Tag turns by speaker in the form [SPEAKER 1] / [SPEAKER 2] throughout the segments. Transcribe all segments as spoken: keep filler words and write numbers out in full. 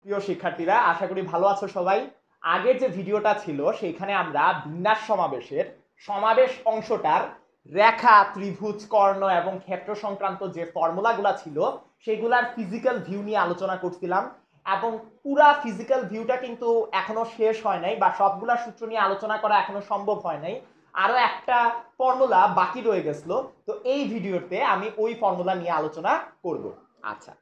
[SPEAKER 1] প্রিয় শিক্ষার্থীরা, আশা করি ভালো আছো সবাই। আগের যে ভিডিওটা ছিল সেইখানে আমরা বিন্যাস সমাবেশের সমাবেশ অংশটার রেখা, ত্রিভুজ, কর্ণ এবং ক্ষেত্র সংক্রান্ত যে ফর্মুলাগুলা ছিল সেগুলার ফিজিক্যাল ভিউ নিয়ে আলোচনা করছিলাম এবং পুরা ফিজিক্যাল ভিউটা কিন্তু এখনো শেষ হয় নাই বা সবগুলা সূত্র নিয়ে আলোচনা করা এখনো সম্ভব হয় নাই। আরো একটা ফর্মুলা বাকি রয়ে গেছিল, তো এই ভিডিওতে আমি ওই ফর্মুলা নিয়ে আলোচনা করব। আচ্ছা,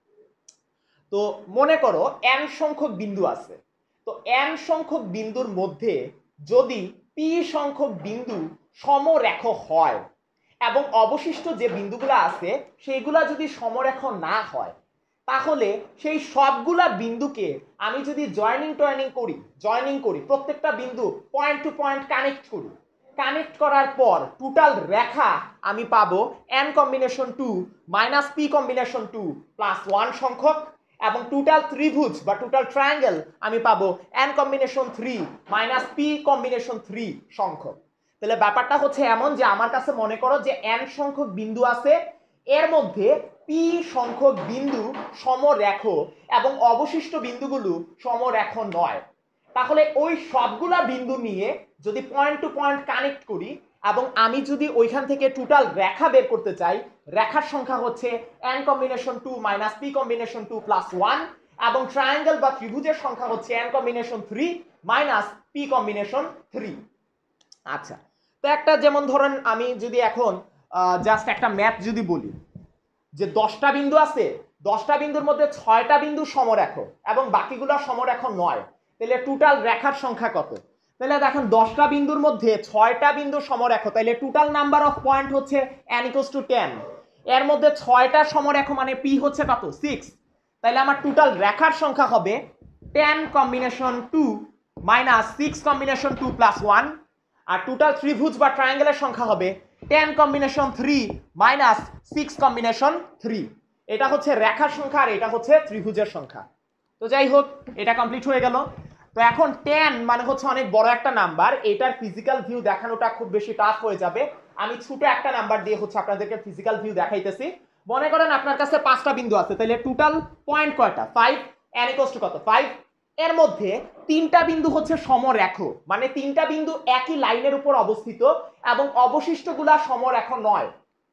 [SPEAKER 1] তো মনে করো এন সংখ্যক বিন্দু আছে। তো এন সংখ্যক বিন্দুর মধ্যে যদি পি সংখ্যক বিন্দু সমরেখ হয় এবং অবশিষ্ট যে বিন্দুগুলো আছে সেইগুলা যদি সমরেখ না হয়, তাহলে সেই সবগুলা বিন্দুকে আমি যদি জয়েনিং টয়েনিং করি জয়েনিং করি প্রত্যেকটা বিন্দু পয়েন্ট টু পয়েন্ট কানেক্ট করি, কানেক্ট করার পর টোটাল রেখা আমি পাবো N combination two minus P combination two plus one সংখ্যক, এবং টোটাল ত্রিভুজ বা টোটাল ট্রায়াঙ্গেল আমি পাবো N combination three minus P combination three সংখ্যক। তাহলে ব্যাপারটা হচ্ছে এমন যে আমার কাছে মনে করো যে এন সংখ্যক বিন্দু আছে, এর মধ্যে পি সংখ্যক বিন্দু সমরেখ এবং অবশিষ্ট বিন্দুগুলো সমরেখ নয়। তাহলে ওই সবগুলা বিন্দু নিয়ে যদি পয়েন্ট টু পয়েন্ট কানেক্ট করি এবং আমি যদি ওইখান থেকে টোটাল রেখা বের করতে চাই, রেখার সংখ্যা হচ্ছে N combination two minus P combination two plus one, এবং ট্রায়াঙ্গেল বা ত্রিভুজের সংখ্যা হচ্ছে N combination three minus P combination three. আচ্ছা, তো একটা যেমন ধরেন আমি যদি এখন জাস্ট একটা ম্যাথ যদি বলি যে দশটা বিন্দু আছে, দশটা বিন্দুর মধ্যে ছয়টা বিন্দু সমরেখ এবং বাকিগুলো সমরেখ নয়, তাহলে টোটাল রেখার সংখ্যা কত? তাহলে দেখেন দশটা বিন্দুর মধ্যে ছয়টা বিন্দু সমরেখ, তাহলে টোটাল নাম্বার অফ পয়েন্ট হচ্ছে n ইকুয়ালস টু টেন। এর মধ্যে ছয়টা সমরেখ মানে p হচ্ছে কত? সিক্স। তাহলে আমার টোটাল রেখার সংখ্যা হবে ten combination two minus six combination two plus one, আর টোটাল ত্রিভুজ বা ট্রায়াঙ্গেলের সংখ্যা হবে ten combination three minus six combination three. এটা হচ্ছে রেখার সংখ্যা আর এটা হচ্ছে ত্রিভুজের সংখ্যা। তো যাই হোক, এটা কমপ্লিট হয়ে গেল। তো এখন টেন মানে হচ্ছে অনেক বড় একটা নাম্বার, এটার ফিজিক্যাল ভিউ দেখানোটা খুব বেশি টাফ হয়ে যাবে। আমি ছোট একটা নাম্বার দিয়ে হচ্ছে আপনাদেরকে ফিজিক্যাল ভিউ দেখাইতেছি। মনে করেন আপনার কাছে পাঁচটা বিন্দু আছে, তাহলে টোটাল পয়েন্ট কয়টা? ফাইভ। এন ইকুয়ালস টু কত? ফাইভ। এর মধ্যে তিনটা বিন্দু হচ্ছে সমরেখ, মানে তিনটা বিন্দু একই লাইনের উপর অবস্থিত এবং অবশিষ্টগুলা সমরেখ নয়।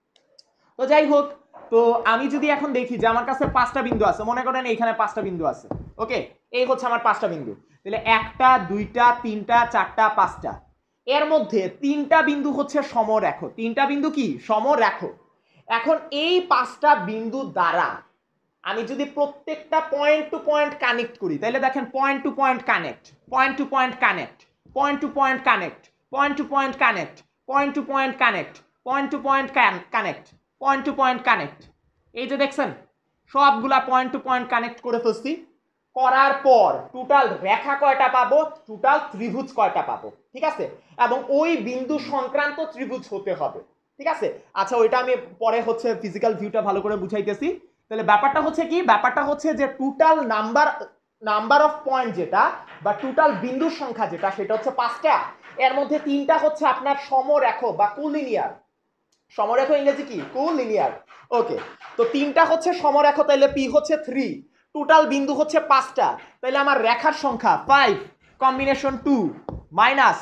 [SPEAKER 1] তো যাই হোক, তো আমি যদি এখন দেখি যে আমার কাছে পাঁচটা বিন্দু আছে, মনে করেন এইখানে পাঁচটা বিন্দু আছে, ওকে, এই হচ্ছে আমার পাঁচটা বিন্দু। তাহলে একটা, দুইটা, তিনটা, চারটা, পাঁচটা। এর মধ্যে তিনটা বিন্দু হচ্ছে সমরেখ, তিনটা বিন্দু কি? সমরেখ। এখন এই পাঁচটা বিন্দু দ্বারা আমি যদি প্রত্যেকটা পয়েন্ট টু পয়েন্ট কানেক্ট করি, তাহলে দেখেন point to point connect, point to point connect, point to point connect, point to point connect, point to point connect, point to point connect, point to point connect. এই যে দেখছেন সবগুলা point to point connect করে ফেলছি। করার পর total রেখা কয়টা পাবো? টোটাল ত্রিভুজ কয়টা পাবো? ঠিক আছে, এবং ওই বিন্দু সংক্রান্ত ত্রিভুজ হতে হবে। ঠিক আছে, আচ্ছা ওইটা আমি পরে হচ্ছে ফিজিক্যাল ভিউটা ভালো করে বুঝাইতেছি। তাহলে ব্যাপারটা হচ্ছে কি? ব্যাপারটা হচ্ছে যে total number number of point যেটা বা টোটাল বিন্দুর সংখ্যা যেটা সেটা হচ্ছে পাঁচটা। এর মধ্যে তিনটা হচ্ছে আপনার সমরেখ বা কোলিনিয়ার। সমরেখ ইংরেজি কি? কোলিনিয়ার। ওকে, তো তিনটা হচ্ছে সমরেখ, তাহলে পি হচ্ছে থ্রি, টোটাল বিন্দু হচ্ছে পাঁচটা, তাহলে আমার রেখার সংখ্যা five combination two minus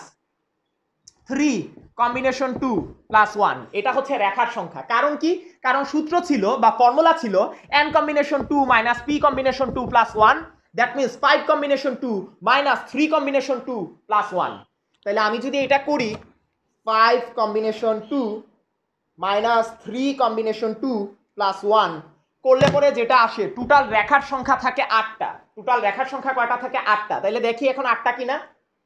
[SPEAKER 1] three combination two plus one. এটা হচ্ছে রেখার সংখ্যা। কারণ কি? কারণ সূত্র ছিল বা ফর্মুলা ছিল N combination two minus P combination two plus one, that means five combination two minus three combination two plus one. তাহলে আমি যদি এটা করি five combination two minus three combination two plus one করলে পরে যেটা আসে টোটাল রেখার সংখ্যা থাকে আটটা। টোটাল রেখার সংখ্যা কয়টা থাকে? আটটা। তাহলে দেখি এখন আটটা কিনা।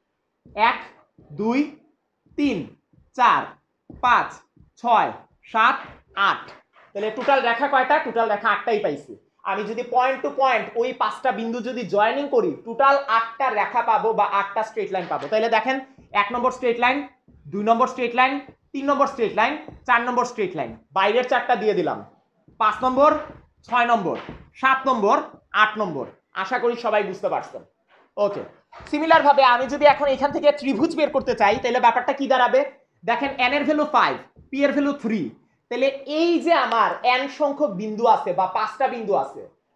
[SPEAKER 1] এক, দুই, তিন, চার, পাঁচ, ছয়, সাত, আট। তাহলে টোটাল রেখা কয়টা? টোটাল রেখা আটটাই পাইছি। আমি যদি পয়েন্ট টু পয়েন্ট ওই পাঁচটা বিন্দু যদি জয়েনিং করি টোটাল আটটা রেখা পাবো বা আটটা স্ট্রেট লাইন পাবো। তাহলে দেখেন এক নম্বর স্ট্রেট লাইন, দুই নম্বর স্ট্রেট লাইন, তিন নম্বর স্ট্রেট লাইন, চার নম্বর স্ট্রেট লাইন, বাইরের চারটা দিয়ে দিলাম, পাঁচ নম্বর, ছয় নম্বর, সাত নম্বর, আট নম্বর। আশা করি সবাই বুঝতে পারছেন। ওকে, সিমিলার ভাবে আমি যদি এখন এখান থেকে ত্রিভুজ বের করতে চাই তাহলে ব্যাপারটা কি দাঁড়াবে? দেখেন এন এর ভ্যালু ফাইভ, পি এর ভ্যালু থ্রি, তাহলে এই যে আমার এন সংখ্যক বিন্দু আছে বা পাঁচটা বিন্দু আছে,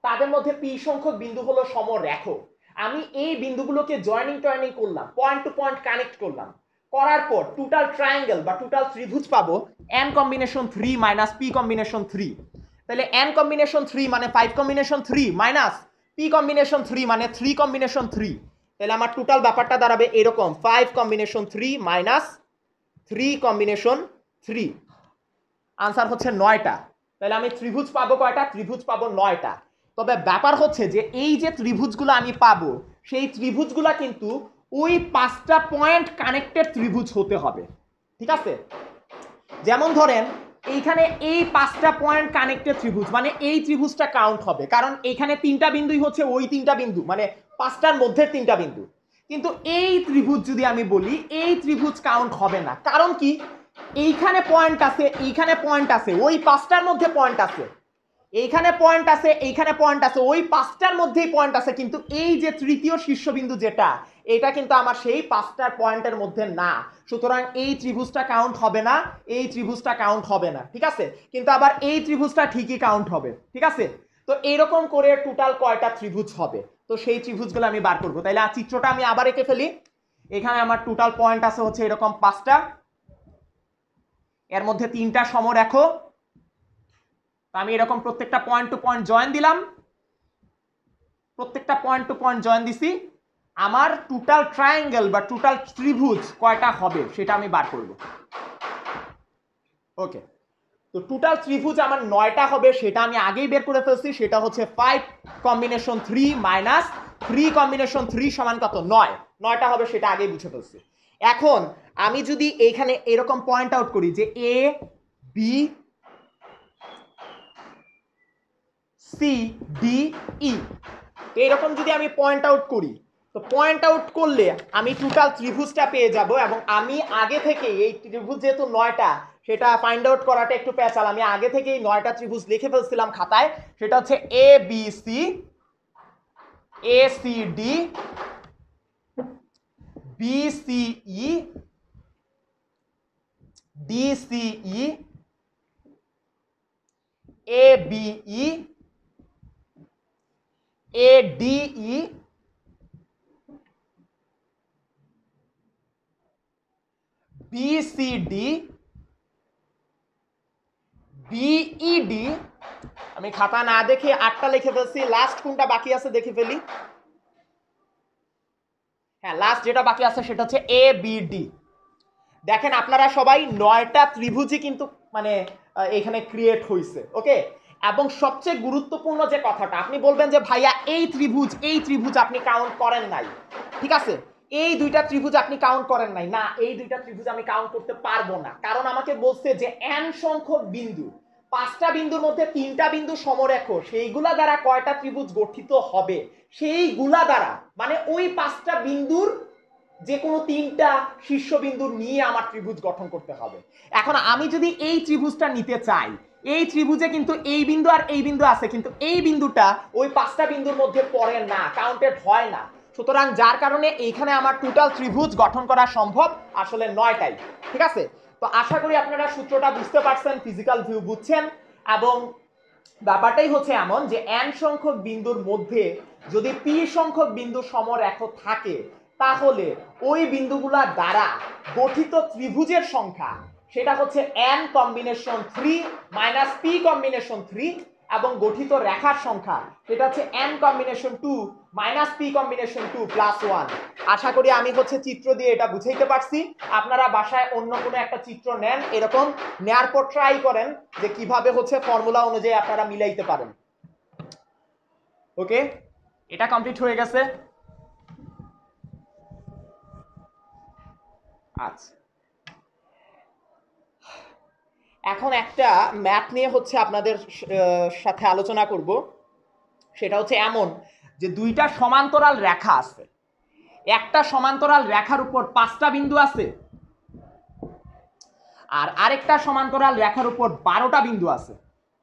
[SPEAKER 1] তাদের মধ্যে পি সংখ্যক বিন্দু হলো সমরেখ। আমি এই বিন্দুগুলোকে জয়েনিং টয়েনিং করলাম, পয়েন্ট টু পয়েন্ট কানেক্ট করলাম, করার পর টোটাল ট্রায়াঙ্গেল বা টোটাল ত্রিভুজ পাবো N combination three minus P combination three. তাহলে এন কম্বিনেশন থ্রি মানে five combination three minus P combination three মানে থ্রি কম্বিনেশন থ্রি। তাহলে আমার টোটাল ব্যাপারটা দাঁড়াবে এরকম, five combination three minus three combination three. Answer হচ্ছে নয়টা। তাহলে আমি ত্রিভুজ পাবো কয়টা? ত্রিভুজ পাবো নয়টা। তবে ব্যাপার হচ্ছে যে এই যে ত্রিভুজগুলো আমি পাবো সেই ত্রিভুজগুলা কিন্তু ওই পাঁচটা পয়েন্ট কানেক্টেড ত্রিভুজ হতে হবে, ঠিক আছে? যেমন ধরেন এইখানে এই পাঁচটা পয়েন্ট কানেক্টেড ত্রিভুজ মানে এই ত্রিভুজটা কাউন্ট হবে, কারণ এইখানে তিনটা বিন্দুই হচ্ছে ওই তিনটা বিন্দু, মানে পাঁচটার মধ্যে তিনটা বিন্দু। কিন্তু এই ত্রিভুজ যদি আমি বলি, এই ত্রিভুজ কাউন্ট হবে না। কারণ কি? এইখানে পয়েন্ট আছে, এইখানে পয়েন্ট আছে, ওই পাঁচটার মধ্যে পয়েন্ট আছে, এইখানে পয়েন্ট আছে, এইখানে পয়েন্ট আছে, ওই পাঁচটার মধ্যেই পয়েন্ট আছে, কিন্তু এই যে তৃতীয় শীর্ষবিন্দু যেটা, এটা কিন্তু আমার সেই পাঁচটার পয়েন্টের মধ্যে না। সুতরাং এই ত্রিভুজটা কাউন্ট হবে না, এই ত্রিভুজটা কাউন্ট হবে না, ঠিক আছে? কিন্তু আবার এই ত্রিভুজটা ঠিকই কাউন্ট হবে, ঠিক আছে? তো এইরকম করে টোটাল কয়টা ত্রিভুজ হবে, তো সেই ত্রিভুজগুলো আমি বার করবো। তাইলে চিত্রটা আমি আবার এঁকে ফেলি। এখানে আমার টোটাল পয়েন্ট আছে হচ্ছে এরকম পাঁচটা, এর মধ্যে তিনটা সমরেখ। আমি এরকম প্রত্যেকটা পয়েন্ট টু পয়েন্ট জয়েন দিলাম, প্রত্যেকটা পয়েন্ট টু পয়েন্ট জয়েন দিছি। আমার টোটাল ট্রায়াঙ্গেল বা টোটাল ত্রিভুজ কয়টা হবে সেটা আমি বার করব। ওকে, তো টোটাল ত্রিভুজ আমার নয়টা হবে, সেটা আমি আগেই বের করে ফেলছি। সেটা হচ্ছে five combination three minus three combination three সমান কত? নয়। নয়টা হবে সেটা আগেই বুঝে ফেলছি। এখন আমি যদি এইখানে এরকম পয়েন্ট আউট করি যে A B C D E, এইরকম যদি আমি পয়েন্ট আউট করি, তো পয়েন্ট আউট করলে আমি টোটাল ত্রিভুজটা পেয়ে যাব। এবং আমি আগে থেকে এই ত্রিভুজ যেহেতু নয়টা, সেটা ফাইন্ড আউট করাটা একটু পেঁচাল। আমি আগে থেকে এই নয়টা ত্রিভুজ লিখে ফেলছিলাম খাতায়। সেটা হচ্ছে A B C, A C D, B C E, D C E, A B E, A D E, B C D, B E D. আমি খাতা না দেখে আটটা লিখে ফেলছি। লাস্ট কোনটা বাকি আছে দেখে ফেলি। হ্যাঁ, লাস্ট যেটা বাকি আছে সেটা হচ্ছে এ বি ডি। দেখেন আপনারা সবাই নয়টা ত্রিভুজই কিন্তু মানে এখানে ক্রিয়েট হয়েছে, ওকে? এবং সবচেয়ে গুরুত্বপূর্ণ যে কথাটা, আপনি বলবেন যে ভাইয়া এই ত্রিভুজ এই ত্রিভুজ আপনি কাউন্ট করেন নাই, ঠিক আছে? এই দুইটা ত্রিভুজ আপনি কাউন্ট করেন নাই। না, এই দুইটা ত্রিভুজ আমি কাউন্ট করতে পারবো না, কারণ আমাকে বলছে যে এন সংখ্যক বিন্দু, পাঁচটা বিন্দুর মধ্যে তিনটা বিন্দু সমরেখ, সেইগুলা দ্বারা কয়টা ত্রিভুজ গঠিত হবে, সেইগুলা দ্বারা মানে ওই পাঁচটা বিন্দুর যে কোনো তিনটা শীর্ষবিন্দু নিয়ে আমার ত্রিভুজ গঠন করতে হবে। এখন আমি যদি এই ত্রিভুজটা নিতে চাই, এই ত্রিভুজে কিন্তু এই বিন্দু আর এই বিন্দু আছে, কিন্তু এই বিন্দুটা ওই পাঁচটা বিন্দুর মধ্যে পড়ে না, কাউন্টেড হয় না। সুতরাং যার কারণে এইখানে আমার টোটাল ত্রিভুজ গঠন করা সম্ভব আসলে নয়টাই, ঠিক আছে? তো আশা করি আপনারা সূত্রটা বুঝতে পারছেন, ফিজিক্যাল ভিউ বুঝছেন। এবং ব্যাপারটাই হচ্ছে এমন যে এন সংখ্যক বিন্দুর মধ্যে যদি পি সংখ্যক বিন্দু সমরেখ থাকে, তাহলে ওই বিন্দুগুলোর দ্বারা গঠিত ত্রিভুজের সংখ্যা সেটা হচ্ছে N combination three minus P combination three, এবং গঠিত রেখার সংখ্যা সেটা হচ্ছে N combination two minus P combination two plus one. আশা করি আমি হচ্ছে চিত্র দিয়ে এটা বুঝাইতে পারছি। আপনারা বাসায় অন্য কোনো একটা চিত্র নেন, এরকম নেয়ার পর ট্রাই করেন যে কিভাবে হচ্ছে ফর্মুলা অনুযায়ী আপনারা মিলাইতে পারেন। ওকে, এটা কমপ্লিট হয়ে গেছে। আচ্ছা, এখন একটা ম্যাথ নিয়ে হচ্ছে আপনাদের সাথে আলোচনা করব। সেটা হচ্ছে এমন যে দুইটা সমান্তরাল রেখা আছে, একটা সমান্তরাল রেখার উপর পাঁচটা বিন্দু আছে, আর আরেকটা সমান্তরাল রেখার উপর বারোটা বিন্দু আছে।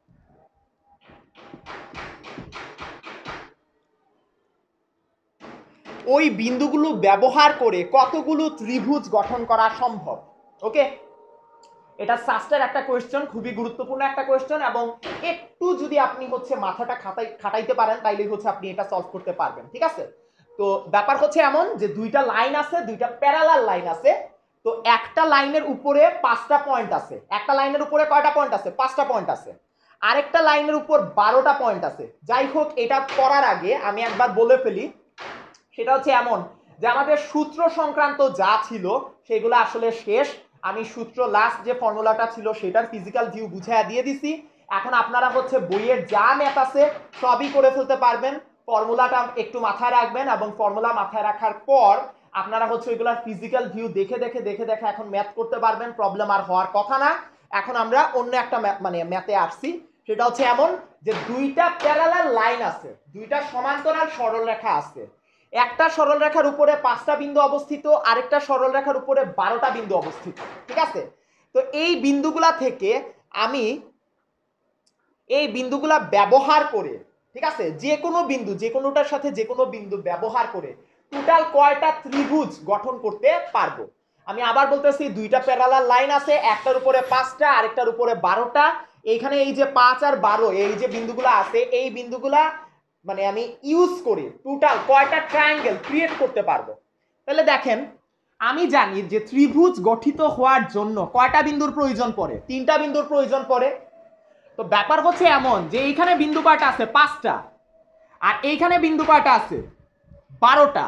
[SPEAKER 1] ওই বিন্দুগুলো ব্যবহার করে কতগুলো ত্রিভুজ গঠন করা সম্ভব? ওকে, এটা সাস্টের একটা কোয়েশ্চেন, খুবই গুরুত্বপূর্ণ একটা কোয়েশ্চেন, এবং একটু যদি আপনি হচ্ছে মাথাটা খাটাই খাটাইতে পারেন তাইলে হচ্ছে আপনি এটা সলভ করতে পারবেন, ঠিক আছে। তো ব্যাপার হচ্ছে এমন যে দুইটা লাইন আছে, দুইটা প্যারালাল লাইন আছে। তো একটা লাইনের উপরে পাঁচটা পয়েন্ট আছে, একটা লাইনের উপরে কয়টা পয়েন্ট আছে? পাঁচটা পয়েন্ট আছে। আরেকটা লাইনের উপর বারোটা পয়েন্ট আছে। যাই হোক, এটা করার আগে আমি একবার বলে ফেলি, সেটা হচ্ছে এমন যে আমাদের সূত্র সংক্রান্ত যা ছিল সেগুলো আসলে শেষ। আমি সূত্র লাস্ট যে ফর্মুলাটা ছিল সেটার ফিজিক্যাল ভিউ বুঝাইয়া দিয়ে দিছি। এখন আপনারা হচ্ছে বইয়ের যা ম্যাথ আছে সবই করে ফেলতে পারবেন। ফর্মুলাটা একটু মাথায় রাখবেন, এবং ফর্মুলা মাথায় রাখার পর আপনারা হচ্ছে ওইগুলার ফিজিক্যাল ভিউ দেখে দেখে দেখে দেখে এখন ম্যাথ করতে পারবেন। প্রবলেম আর হওয়ার কথা না। এখন আমরা অন্য একটা মানে ম্যাথে আসছি, সেটা হচ্ছে এমন যে দুইটা প্যারালাল লাইন আছে, দুইটা সমান্তরাল সরলরেখা আছে। একটা সরলরেখার উপরে পাঁচটা বিন্দু অবস্থিত, আরেকটা সরলরেখার উপরে বারোটা বিন্দু অবস্থিত, ঠিক আছে। তো এই বিন্দুগুলা থেকে আমি এই বিন্দুগুলা ব্যবহার করে, ঠিক আছে, যে কোনো বিন্দু, যে কোনোটার সাথে যে কোনো বিন্দু ব্যবহার করে টোটাল কয়টা ত্রিভুজ গঠন করতে পারবো। আমি আবার বলতেছি, দুইটা প্যারালাল লাইন আছে, একটার উপরে পাঁচটা, আরেকটার উপরে বারোটা। এইখানে এই যে পাঁচ আর বারো, এই যে বিন্দুগুলা আছে, এই বিন্দুগুলা মানে আমি ইউজ করে টোটাল কয়টা ট্রায়াঙ্গেল ক্রিয়েট করতে পারবো। তাহলে দেখেন, আমি জানি যে ত্রিভুজ গঠিত হওয়ার জন্য কয়টা বিন্দুর প্রয়োজন পড়ে? তিনটা বিন্দুর প্রয়োজন পড়ে। তো ব্যাপার হচ্ছে এমন যে এইখানে বিন্দু কয়টা আছে? পাঁচটা। আর এইখানে বিন্দু কয়টা আছে? বারোটা।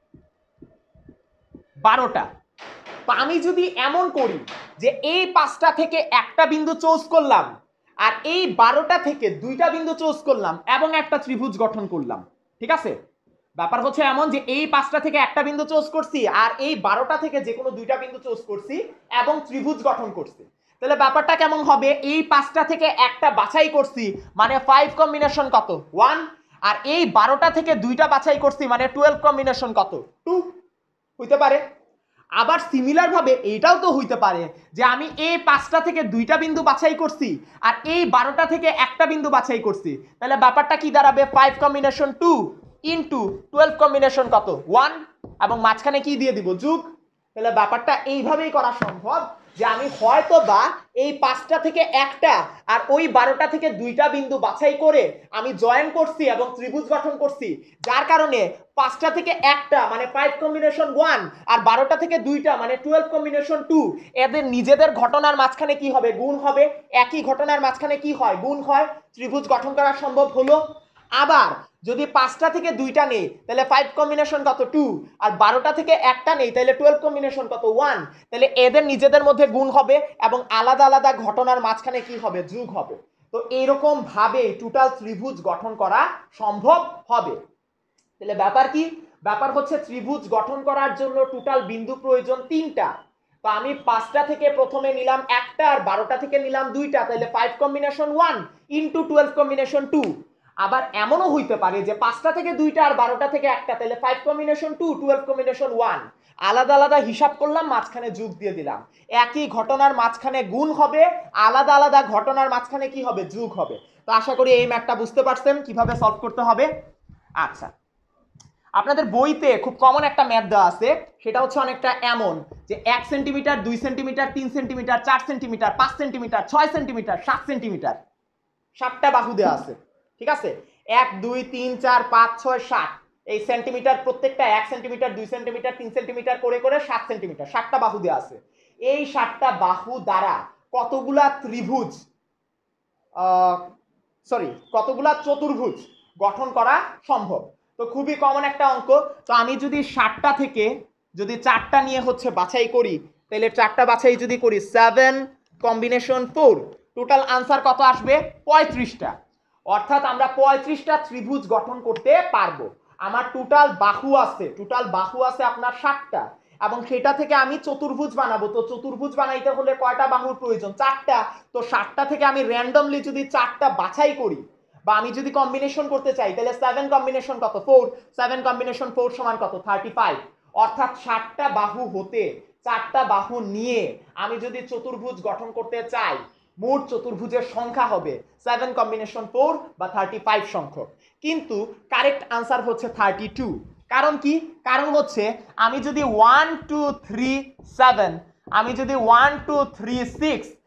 [SPEAKER 1] বারোটা। তো আমি যদি এমন করি যে এই পাঁচটা থেকে একটা বিন্দু চুজ করলাম, আর এই বারোটা থেকে দুইটা বিন্দু চুজ করলাম, এবং একটা ত্রিভুজ গঠন করলাম, ঠিক আছে। ব্যাপার হচ্ছে এমন যে এই পাঁচটা থেকে একটা বিন্দু চুজ করছি, আর এই বারোটা থেকে যে কোনো দুইটা বিন্দু চুজ করছি এবং ত্রিভুজ গঠন করছি। তাহলে ব্যাপারটা কেমন হবে? এই পাঁচটা থেকে একটা বাছাই করছি, মানে ফাইভ কম্বিনেশন কত? ওয়ান। আর এই বারোটা থেকে দুইটা বাছাই করছি, মানে টুয়েলভ কম্বিনেশন কত? টু। হইতে পারে। আবার সিমিলার ভাবে এইটাও তো হইতে পারে যে আমি এই পাঁচটা থেকে দুইটা বিন্দু বাছাই করছি, আর এই বারোটা থেকে একটা বিন্দু বাছাই করছি। তাহলে ব্যাপারটা কি দাঁড়াবে? Five combination two into twelve combination কত? ওয়ান। এবং মাঝখানে কি দিয়ে দিব? যোগ। তাহলে ব্যাপারটা এইভাবেই করা সম্ভব যে আমি হয়তো বা এই পাঁচটা থেকে একটা আর ওই বারোটা থেকে দুইটা বিন্দু বাছাই করে আমি জয়েন করছি এবং ত্রিভুজ গঠন করছি, যার কারণে পাঁচটা থেকে একটা মানে ফাইভ কম্বিনেশন ওয়ান, আর বারোটা থেকে দুইটা মানে টুয়েলভ কম্বিনেশন টু, এদের নিজেদের ঘটনার মাঝখানে কি হবে? গুণ হবে। একই ঘটনার মাঝখানে কি হয়? গুণ হয়। ত্রিভুজ গঠন করা সম্ভব হলো। আবার যদি পাঁচটা থেকে দুইটা নেই তাহলে ফাইভ কম্বিনেশন কত? টু। আর বারোটা থেকে একটা নেই তাহলে টুয়েলভ কম্বিনেশন কত? ওয়ান। তাহলে এদের নিজেদের মধ্যে গুণ হবে, এবং আলাদা আলাদা ঘটনার মাঝখানে কি হবে? যোগ হবে। তো এইরকম ভাবে টোটাল ত্রিভুজ গঠন করা সম্ভব হবে। তাহলে ব্যাপার কি? ব্যাপার হচ্ছে ত্রিভুজ গঠন করার জন্য টোটাল বিন্দু প্রয়োজন তিনটা। তো আমি পাঁচটা থেকে প্রথমে নিলাম একটা, আর বারোটা থেকে নিলাম দুইটা, তাহলে five combination one into twelve combination two. আবার এমনও হইতে পারে যে পাঁচটা থেকে দুইটা আর বারোটা থেকে একটা, তাহলে five combination two twelve combination one. আলাদা আলাদা হিসাব করলাম, মাঝখানে যোগ দিয়ে দিলাম। একই ঘটনার মাঝখানে গুণ হবে, আলাদা আলাদা ঘটনার মাঝখানে কি হবে? যোগ হবে। তো আশা করি এই ম্যাথটা বুঝতে পারছেন কিভাবে সলভ করতে হবে। আচ্ছা, আপনাদের বইতে খুব কমন একটা ম্যাথ দেওয়া আছে, সেটা হচ্ছে অনেকটা এমন যে এক সেন্টিমিটার, দুই সেন্টিমিটার, তিন সেন্টিমিটার, চার সেন্টিমিটার, পাঁচ সেন্টিমিটার, ছয় সেন্টিমিটার, সাত সেন্টিমিটার, সাতটা বাহু দেওয়া আছে, ঠিক আছে। এক, দুই, তিন, চার, পাঁচ, ছয়, সাত, এই সেন্টিমিটার প্রত্যেকটা এক সেন্টিমিটার, দুই সেন্টিমিটার, তিন সেন্টিমিটার করে করে সাত সেন্টিমিটার, সাতটা বাহু দেওয়া আছে। এই সাতটা বাহু দ্বারা কতগুলা ত্রিভুজ, সরি কতগুলা চতুর্ভুজ গঠন করা সম্ভব? তো খুবই কমন একটা অঙ্ক। তো আমি যদি ষাটটা থেকে যদি চারটা নিয়ে হচ্ছে বাছাই করি, তাহলে চারটা বাছাই যদি করি, seven combination four, total answer কত আসবে? পঁয়ত্রিশটা। অর্থাৎ আমরা পঁয়ত্রিশটা ত্রিভুজ গঠন করতে পারবো। আমার টোটাল বাহু আছে, টোটাল বাহু আছে আপনার ষাটটা, এবং সেটা থেকে আমি চতুর্ভুজ বানাবো। তো চতুর্ভুজ বানাইতে হলে কয়টা বাহুর প্রয়োজন? চারটা। তো ষাটটা থেকে আমি র্যান্ডমলি যদি চারটা বাছাই করি, বা আমি যদি কম্বিনেশন করতে চাই, তাহলে সেভেন কম্বিনেশন কত? ফোর। সেভেন কম্বিনেশন ফোর সমান কত? Thirty five. অর্থাৎ ষাটটা বাহু হতে চারটা বাহু নিয়ে আমি যদি চতুর্ভুজ গঠন করতে চাই, মোট চতুর্ভুজের সংখ্যা হবে সেভেন কম্বিনেশন ফোর বা থার্টি ফাইভ সংখ্যক। কিন্তু কারেক্ট আনসার হচ্ছে থার্টি টু। কারণ কি? কারণ হচ্ছে আমি যদি ওয়ান টু থ্রি সেভেন, আমি যদি ওয়ান টু থ্রি সিক্স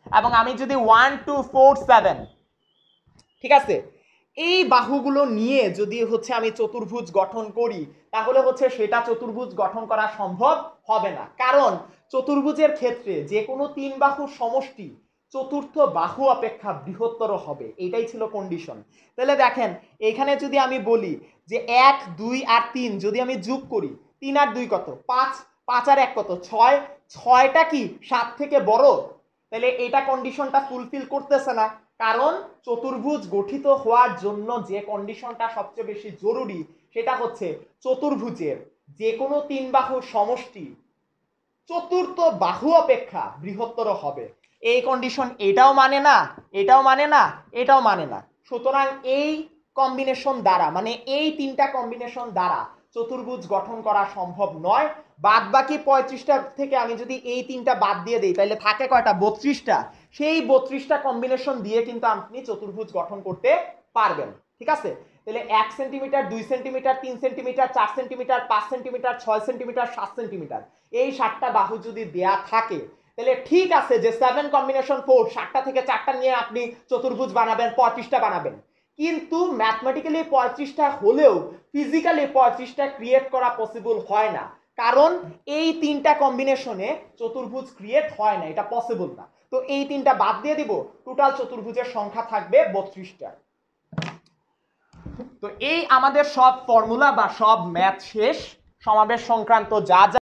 [SPEAKER 1] এবং আমি যদি ওয়ান টু ফোর সেভেন, ঠিক আছে, এই বাহুগুলো নিয়ে যদি হচ্ছে আমি চতুর্ভুজ গঠন করি, তাহলে হচ্ছে সেটা চতুর্ভুজ গঠন করা সম্ভব হবে না। কারণ চতুর্ভুজের ক্ষেত্রে যে কোনো তিন বাহুর সমষ্টি চতুর্থ বাহু অপেক্ষা বৃহত্তর হবে, এটাই ছিল কন্ডিশন। তাহলে দেখেন এখানে যদি আমি বলি যে এক দুই আর তিন যদি আমি যোগ করি, তিন আর দুই কত, পাঁচ, পাঁচ আর এক কত, ছয়, ছয়টা কি সাত থেকে বড়? তাহলে এটা কন্ডিশনটা ফুলফিল করতেছে না। কারণ চতুর্ভুজ গঠিত হওয়ার জন্য যে কন্ডিশনটা সবচেয়ে বেশি জরুরি সেটা হচ্ছে চতুর্ভুজের যে কোনো তিন বাহুর সমষ্টি চতুর্থ বাহু অপেক্ষা বৃহত্তর হবে। এই কন্ডিশন এটাও মানে না, এটাও মানে না, এটাও মানে না। সুতরাং এই কম্বিনেশন দ্বারা, মানে এই তিনটা কম্বিনেশন দ্বারা চতুর্ভুজ গঠন করা সম্ভব নয়। বাদ বাকি পঁয়ত্রিশটা থেকে আমি যদি এই তিনটা বাদ দিয়ে দিই তাহলে থাকে কয়টা, বত্রিশটা। সেই বত্রিশটা কম্বিনেশন দিয়ে কিন্তু আপনি চতুর্ভুজ গঠন করতে পারবেন। ঠিক আছে, তাহলে এক সেন্টিমিটার, দুই সেন্টিমিটার, তিন সেন্টিমিটার, চার সেন্টিমিটার, পাঁচ সেন্টিমিটার, ছয় সেন্টিমিটার, সাত সেন্টিমিটার, এই সাতটা বাহু যদি দেয়া থাকে তাহলে ঠিক আছে যে সেভেন কম্বিনেশন ফোর, সাতটা থেকে চারটা নিয়ে আপনি চতুর্ভুজ বানাবেন, পঁয়ত্রিশটা বানাবেন। কিন্তু ম্যাথমেটিক্যালি পঁয়ত্রিশটা হলেও ফিজিক্যালি পঁয়ত্রিশটা ক্রিয়েট করা পসিবল হয় না। কারণ এই তিনটা কম্বিনেশনে চতুর্ভুজ ক্রিয়েট হয় না, এটা পসিবল না। তো এই তিনটা বাদ দিয়ে দিব, টোটাল চতুর্ভুজের সংখ্যা থাকবে বত্রিশটা। তো এই আমাদের সব ফর্মুলা বা সব ম্যাথ শেষ। সমাবেশ সংক্রান্ত যা যা